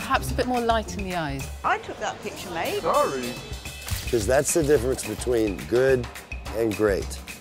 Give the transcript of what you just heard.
perhaps a bit more light in the eyes. I took that picture, mate. Sorry. Because that's the difference between good and great.